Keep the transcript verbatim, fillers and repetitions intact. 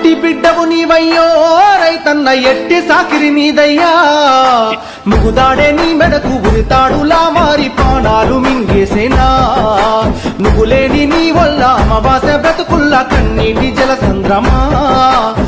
ఇంటి బిడ్డవు నీవయ్యో రైతన్న ఎట్టి సాకిరి నీదయ్యా ముగుదాడే నీ మెడకు ఉరితాడులా మారి ప్రాణాలు మింగేసేనా నువ్వు లేని నీ వల్ల అమావాస్య బ్రతుకుల్లా కన్నీటి జలసంద్రమా